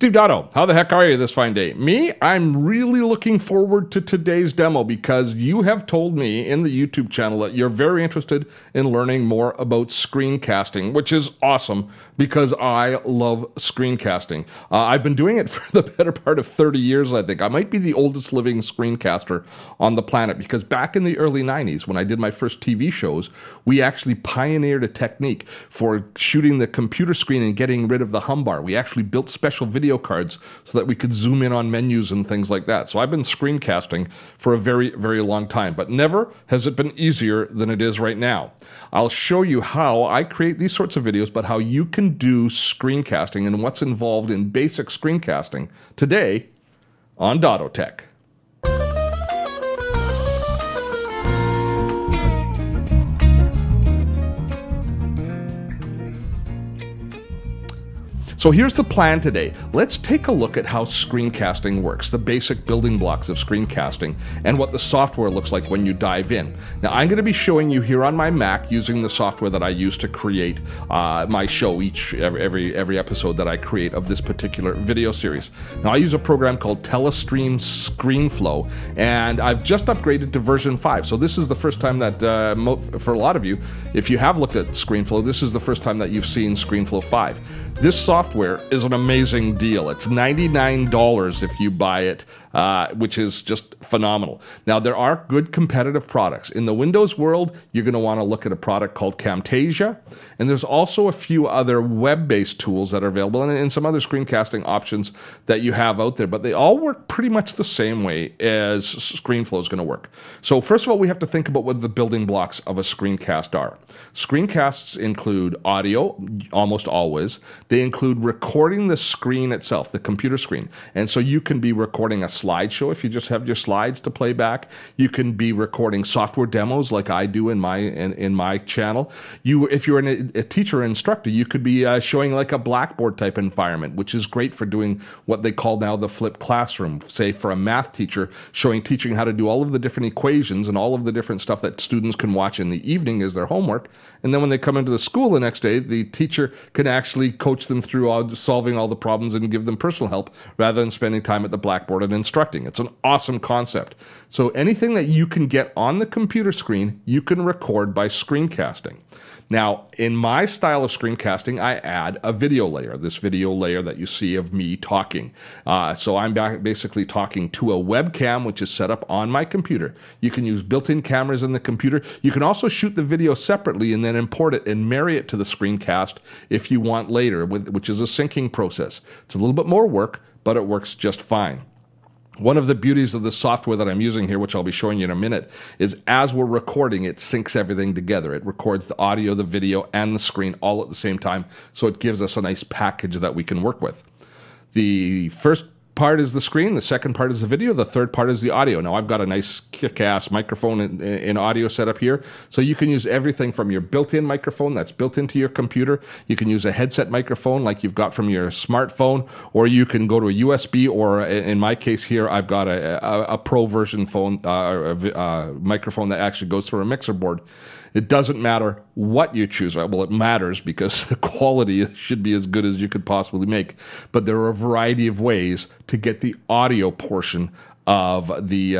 Steve Dotto, how the heck are you this fine day? Me, I'm really looking forward to today's demo because you have told me in the YouTube channel that you're very interested in learning more about screencasting, which is awesome because I love screencasting. I've been doing it for the better part of 30 years, I think. I might be the oldest living screencaster on the planet because back in the early 90s, when I did my first TV shows, we actually pioneered a technique for shooting the computer screen and getting rid of the hum bar. We actually built special video cards so that we could zoom in on menus and things like that. So I've been screencasting for a very, very long time, but never has it been easier than it is right now. I'll show you how I create these sorts of videos, but how you can do screencasting and what's involved in basic screencasting today on Dotto Tech. So here's the plan today. Let's take a look at how screencasting works, the basic building blocks of screencasting, and what the software looks like when you dive in. Now, I'm going to be showing you here on my Mac using the software that I use to create my show every episode that I create of this particular video series. Now, I use a program called Telestream Screenflow, and I've just upgraded to version 5. So this is the first time that, for a lot of you, if you have looked at Screenflow, this is the first time that you've seen Screenflow 5. This software is an amazing deal. It's $99 if you buy it, which is just phenomenal. Now, there are good competitive products. In the Windows world, you're going to want to look at a product called Camtasia, and there's also a few other web-based tools that are available and some other screencasting options that you have out there, but they all work pretty much the same way as Screenflow is going to work. So first of all, we have to think about what the building blocks of a screencast are. Screencasts include audio, almost always. They include recording the screen itself, the computer screen. And so you can be recording a slideshow if you just have your slides to play back. You can be recording software demos like I do in my channel. If you're a teacher or instructor, you could be showing like a Blackboard type environment, which is great for doing what they call now the flipped classroom. Say for a math teacher, teaching how to do all of the different equations and all of the different stuff that students can watch in the evening as their homework. And then when they come into the school the next day, the teacher can actually coach them through solving all the problems and give them personal help rather than spending time at the blackboard and instructing. It's an awesome concept. So anything that you can get on the computer screen, you can record by screencasting. Now, in my style of screencasting, I add a video layer, this video layer that you see of me talking. So I'm basically talking to a webcam, which is set up on my computer. You can use built-in cameras in the computer. You can also shoot the video separately and then import it and marry it to the screencast if you want later, which is a syncing process. It's a little bit more work, but it works just fine. One of the beauties of the software that I'm using here, which I'll be showing you in a minute, is as we're recording, it syncs everything together. It records the audio, the video, and the screen all at the same time, so it gives us a nice package that we can work with. The first part is the screen, the second part is the video, the third part is the audio. Now, I've got a nice kick-ass microphone and audio setup here, so you can use everything from your built-in microphone that's built into your computer. You can use a headset microphone like you've got from your smartphone, or you can go to a USB, or in my case here, I've got a pro version phone, microphone that actually goes through a mixer board. It doesn't matter what you choose. Well, it matters because the quality should be as good as you could possibly make. But there are a variety of ways to get the audio portion of the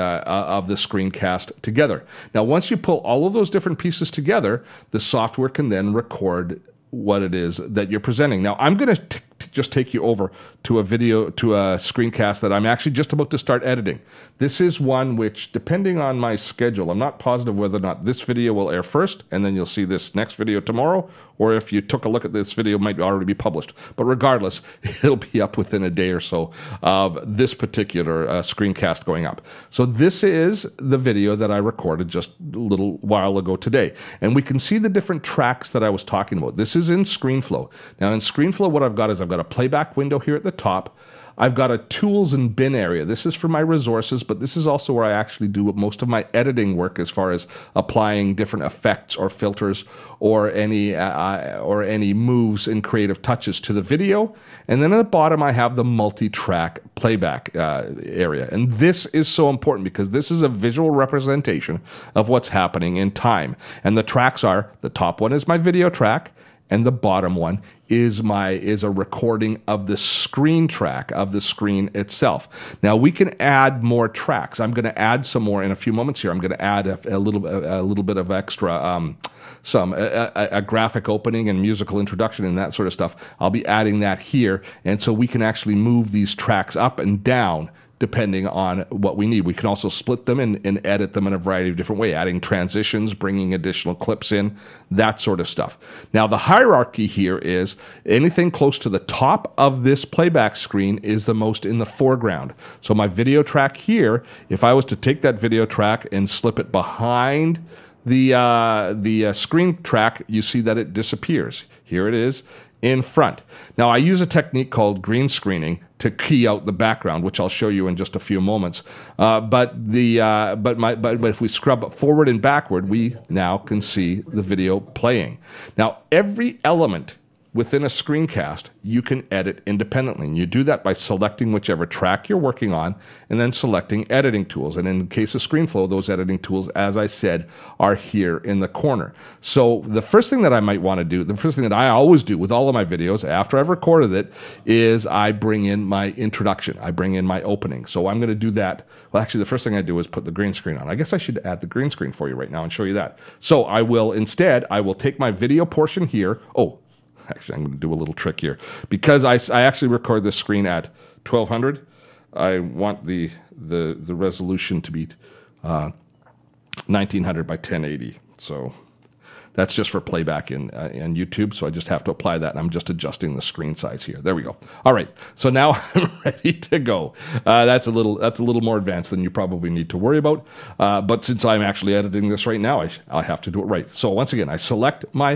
screencast together. Now, once you pull all of those different pieces together, the software can then record what it is that you're presenting. Now, I'm going to just take you over to a screencast that I'm actually just about to start editing. This is one which, depending on my schedule, I'm not positive whether or not this video will air first, and then you'll see this next video tomorrow, or if you took a look at this video, it might already be published. But regardless, it'll be up within a day or so of this particular screencast going up. So this is the video that I recorded just a little while ago today. And we can see the different tracks that I was talking about. This is in Screenflow. Now in Screenflow, what I've got is I've got a playback window here at the top. I've got a tools and bin area. This is for my resources, but this is also where I actually do most of my editing work as far as applying different effects or filters or any moves and creative touches to the video. And then at the bottom, I have the multi-track playback area. And this is so important because this is a visual representation of what's happening in time. And the tracks are, the top one is my video track, and the bottom one is a recording of the screen track of the screen itself. Now we can add more tracks. I'm going to add some more in a few moments here. I'm going to add a little bit of extra a graphic opening and musical introduction and that sort of stuff. I'll be adding that here, and so we can actually move these tracks up and down depending on what we need. We can also split them and edit them in a variety of different ways, adding transitions, bringing additional clips in, that sort of stuff. Now, the hierarchy here is anything close to the top of this playback screen is the most in the foreground. So my video track here, if I was to take that video track and slip it behind the screen track, you see that it disappears. Here it is in front. Now I use a technique called green screening to key out the background, which I'll show you in just a few moments. But if we scrub forward and backward, we now can see the video playing. Now every element within a screencast you can edit independently, and you do that by selecting whichever track you're working on and then selecting editing tools. And in the case of Screenflow, those editing tools, as I said, are here in the corner. So the first thing that I might want to do, the first thing that I always do with all of my videos after I've recorded it, is I bring in my introduction. I bring in my opening. So I'm going to do that. Well, actually, the first thing I do is put the green screen on. I guess I should add the green screen for you right now and show you that. So I will take my video portion here. Oh, actually, I'm going to do a little trick here. Because I actually record this screen at 1200, I want the resolution to be 1900 by 1080. So that's just for playback in YouTube. So I just have to apply that, and I'm just adjusting the screen size here. There we go. All right. So now I'm ready to go. That's a little more advanced than you probably need to worry about. But since I'm actually editing this right now, I have to do it right. So once again, I select my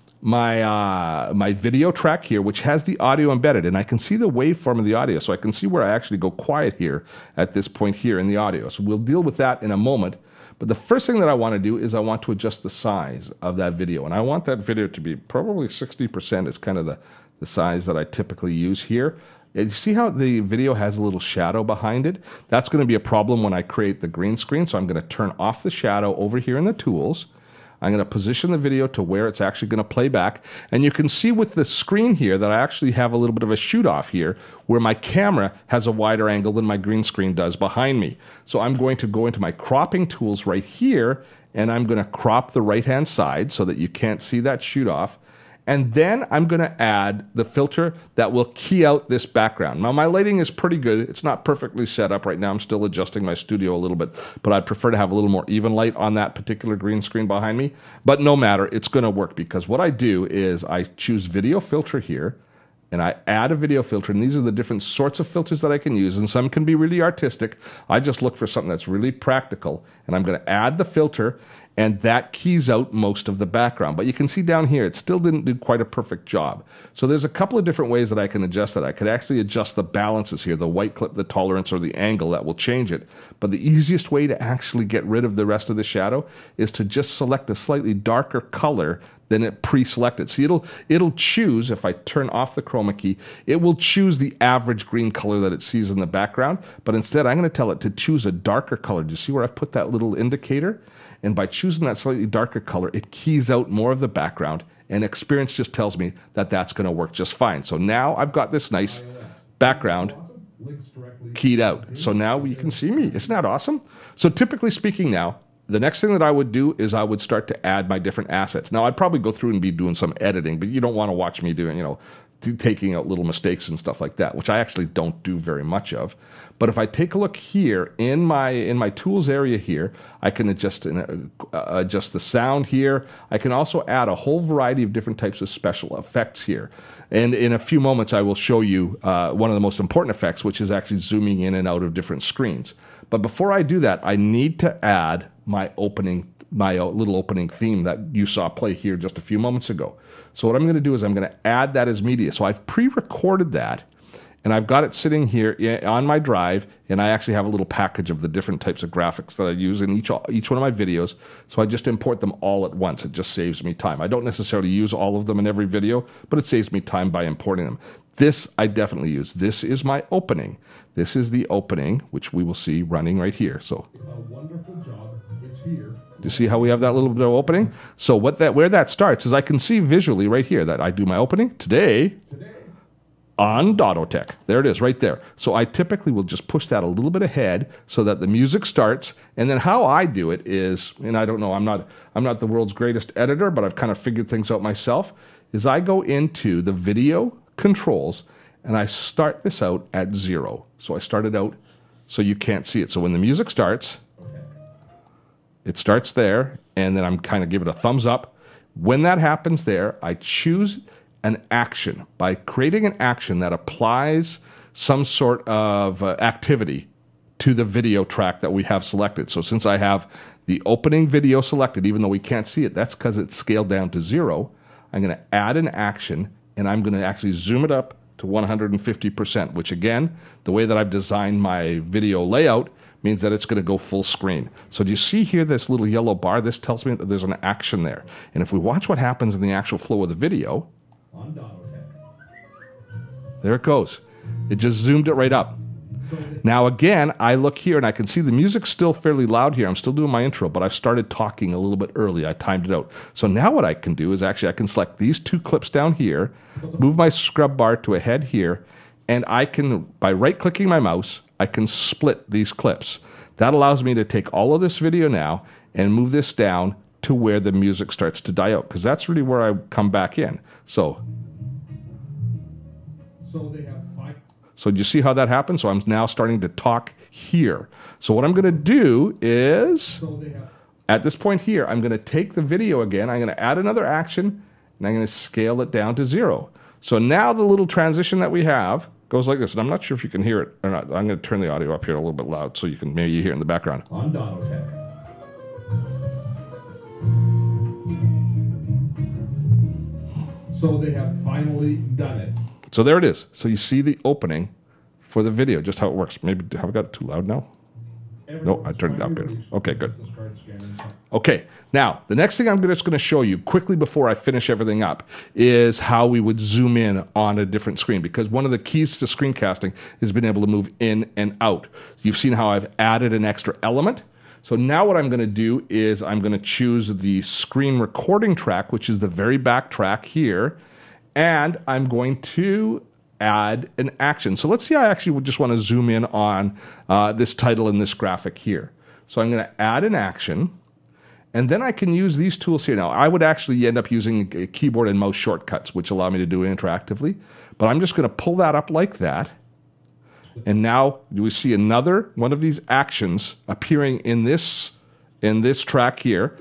video track here, which has the audio embedded, and I can see the waveform of the audio, so I can see where I actually go quiet here at this point here in the audio. So we'll deal with that in a moment. But the first thing that I want to do is I want to adjust the size of that video, and I want that video to be probably 60% is kind of the size that I typically use here. And you see how the video has a little shadow behind it? That's going to be a problem when I create the green screen, so I'm going to turn off the shadow over here in the tools. I'm going to position the video to where it's actually going to play back. And you can see with the screen here that I actually have a little bit of a shoot off here where my camera has a wider angle than my green screen does behind me. So I'm going to go into my cropping tools right here, and I'm going to crop the right-hand side so that you can't see that shoot off. And then I'm going to add the filter that will key out this background. Now my lighting is pretty good. It's not perfectly set up right now. I'm still adjusting my studio a little bit, but I'd prefer to have a little more even light on that particular green screen behind me. But no matter, it's going to work, because what I do is I choose video filter here, and I add a video filter, and these are the different sorts of filters that I can use, and some can be really artistic. I just look for something that's really practical, and I'm going to add the filter, and that keys out most of the background. But you can see down here, it still didn't do quite a perfect job. So there's a couple of different ways that I can adjust that. I could actually adjust the balances here, the white clip, the tolerance, or the angle that will change it. But the easiest way to actually get rid of the rest of the shadow is to just select a slightly darker color than it pre-selected. See, it'll choose, if I turn off the chroma key, it will choose the average green color that it sees in the background. But instead, I'm going to tell it to choose a darker color. Do you see where I've put that little indicator? And by choosing that slightly darker color, it keys out more of the background, and experience just tells me that that's going to work just fine. So now I've got this nice background keyed out. So now you can see me. Isn't that awesome? So typically speaking now, the next thing that I would do is I would start to add my different assets. Now I'd probably go through and be doing some editing, but you don't want to watch me doing, taking out little mistakes and stuff like that, which I actually don't do very much of. But if I take a look here in my tools area here, I can adjust the sound here. I can also add a whole variety of different types of special effects here. And in a few moments, I will show you one of the most important effects, which is actually zooming in and out of different screens. But before I do that, I need to add my little opening theme that you saw play here just a few moments ago. So what I'm going to do is I'm going to add that as media. So I've pre-recorded that, and I've got it sitting here on my drive, and I actually have a little package of the different types of graphics that I use in each one of my videos. So I just import them all at once. It just saves me time. I don't necessarily use all of them in every video, but it saves me time by importing them. This I definitely use. This is my opening. This is the opening, which we will see running right here. So a wonderful job. It's here. Do you see how we have that little bit of opening? So where that starts is I can see visually right here that I do my opening today on Dotto Tech. There it is right there. So I typically will just push that a little bit ahead so that the music starts. And then how I do it is, and I don't know, I'm not the world's greatest editor, but I've kind of figured things out myself, is I go into the video controls and I start this out at 0. So I start it out so you can't see it. So when the music starts, it starts there, and then I'm kind of give it a thumbs up. When that happens there, I choose an action by creating an action that applies some sort of activity to the video track that we have selected. So since I have the opening video selected, even though we can't see it, that's because it's scaled down to 0. I'm going to add an action, and I'm going to actually zoom it up to 150%, which again, the way that I've designed my video layout means that it's going to go full screen. So do you see here this little yellow bar? This tells me that there's an action there. And if we watch what happens in the actual flow of the video, on Dotto Tech, there it goes. It just zoomed it right up. Now again, I look here and I can see the music's still fairly loud here. I'm still doing my intro, but I've started talking a little bit early. I timed it out. So now what I can do is actually I can select these 2 clips down here, move my scrub bar to a head here, and I can, by right-clicking my mouse, I can split these clips. That allows me to take all of this video now and move this down to where the music starts to die out, because that's really where I come back in. So they have 5. So do you see how that happens? So I'm now starting to talk here. So what I'm going to do is, at this point here, I'm going to take the video again, I'm going to add another action, and I'm going to scale it down to 0. So now the little transition that we have goes like this, and I'm not sure if you can hear it or not. I'm going to turn the audio up here a little bit loud so you can maybe hear it in the background. On Dotto Tech. So they have finally done it. So there it is. So you see the opening for the video, just how it works. Maybe have I got it too loud now? No, I turned it down good. Okay, good. Okay, now the next thing I'm just going to show you quickly before I finish everything up is how we would zoom in on a different screen, because one of the keys to screencasting is being able to move in and out. You've seen how I've added an extra element. So now what I'm going to do is I'm going to choose the screen recording track, which is the very back track here, and I'm going to add an action. So let's see, I actually would just want to zoom in on this title and this graphic here. So I'm going to add an action, and then I can use these tools here. Now, I would actually end up using keyboard and mouse shortcuts, which allow me to do it interactively, but I'm just going to pull that up like that. And now we see another one of these actions appearing in this track here.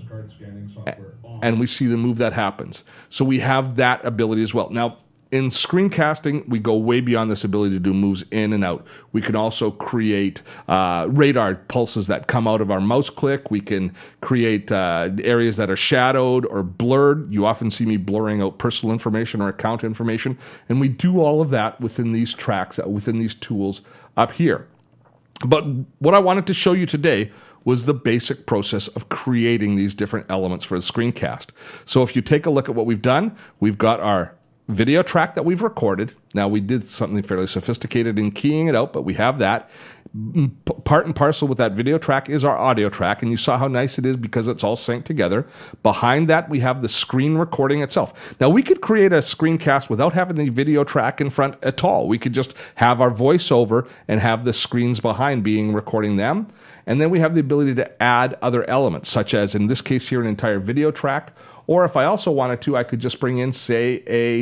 And we see the move that happens. So we have that ability as well. Now, in screencasting, we go way beyond this ability to do moves in and out. We can also create radar pulses that come out of our mouse click. We can create areas that are shadowed or blurred. You often see me blurring out personal information or account information. And we do all of that within these tracks, within these tools up here. But what I wanted to show you today was the basic process of creating these different elements for the screencast. So if you take a look at what we've done, we've got our video track that we've recorded. Now, we did something fairly sophisticated in keying it out, but we have that. Part and parcel with that video track is our audio track, and you saw how nice it is because it's all synced together. Behind that, we have the screen recording itself. Now, we could create a screencast without having the video track in front at all. We could just have our voiceover and have the screens behind recording them. And then we have the ability to add other elements, such as, in this case here, an entire video track. Or if I also wanted to, I could just bring in, say,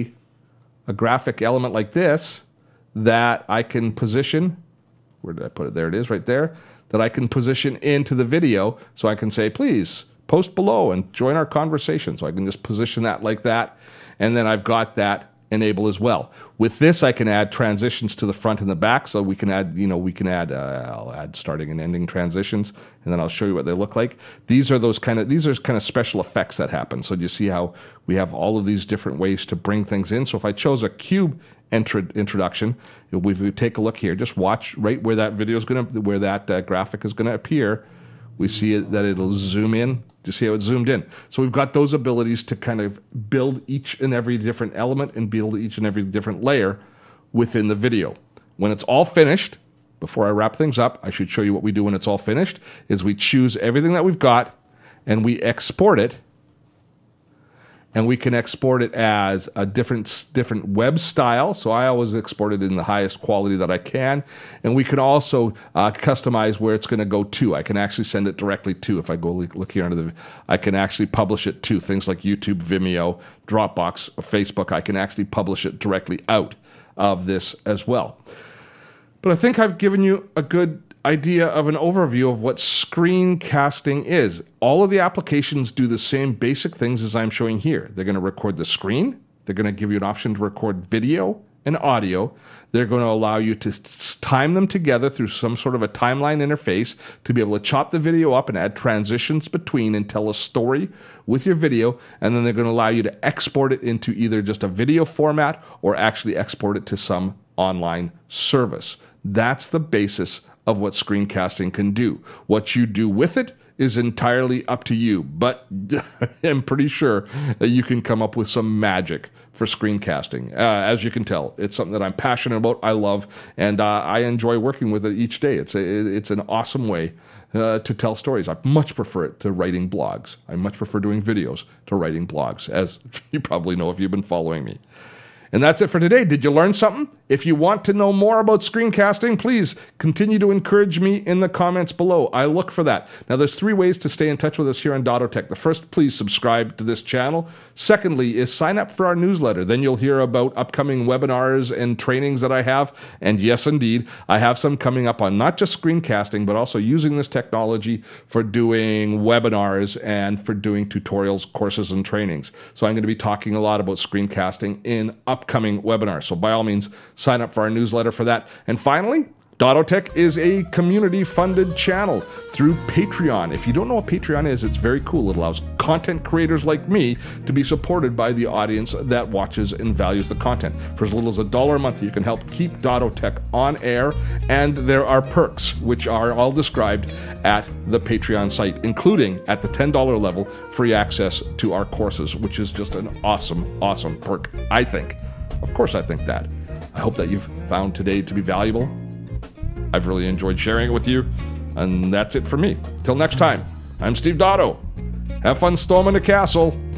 a graphic element like this that I can position. Where did I put it? There it is right there. That I can position into the video. So I can say, please post below and join our conversation. So I can just position that like that. And then I've got that enable as well. With this, I can add transitions to the front and the back. So we can add, I'll add starting and ending transitions, and then I'll show you what they look like. These are kind of special effects that happen. So you see how we have all of these different ways to bring things in. So if I chose a cube introduction, if we take a look here, just watch right where that video is where that graphic is gonna appear. We see that it'll zoom in. Do you see how it's zoomed in? So we've got those abilities to kind of build each and every different element and build each and every different layer within the video. When it's all finished, before I wrap things up, I should show you what we do when it's all finished, is we choose everything that we've got, and we export it, and we can export it as a different web style. So I always export it in the highest quality that I can. And we can also customize where it's going to go to. I can actually send it directly to, if I go look here under the, I can actually publish it to things like YouTube, Vimeo, Dropbox, or Facebook. I can actually publish it directly out of this as well. But I think I've given you a good idea of an overview of what screencasting is. All of the applications do the same basic things as I'm showing here. They're going to record the screen. They're going to give you an option to record video and audio. They're going to allow you to time them together through some sort of a timeline interface to be able to chop the video up and add transitions between and tell a story with your video. And then they're going to allow you to export it into either just a video format or actually export it to some online service. That's the basis of what screencasting can do. What you do with it is entirely up to you, but I'm pretty sure that you can come up with some magic for screencasting. As you can tell, it's something that I'm passionate about, I love, and I enjoy working with it each day. It's an awesome way to tell stories. I much prefer it to writing blogs. I much prefer doing videos to writing blogs, as you probably know if you've been following me. And that's it for today. Did you learn something? If you want to know more about screencasting, please continue to encourage me in the comments below. I look for that. Now, there's 3 ways to stay in touch with us here on Dotto Tech. The first, please subscribe to this channel. Secondly, is sign up for our newsletter. Then you'll hear about upcoming webinars and trainings that I have. And yes, indeed, I have some coming up on not just screencasting, but also using this technology for doing webinars and for doing tutorials, courses, and trainings. So I'm going to be talking a lot about screencasting in upcoming webinars. So by all means, sign up for our newsletter for that. And finally, Dotto Tech is a community-funded channel through Patreon. If you don't know what Patreon is, it's very cool. It allows content creators like me to be supported by the audience that watches and values the content. For as little as $1 a month, you can help keep Dotto Tech on air, and there are perks, which are all described at the Patreon site, including at the $10 level, free access to our courses, which is just an awesome, awesome perk, I think. Of course I think that. I hope that you've found today to be valuable. I've really enjoyed sharing it with you, and that's it for me. Till next time, I'm Steve Dotto. Have fun storming the castle.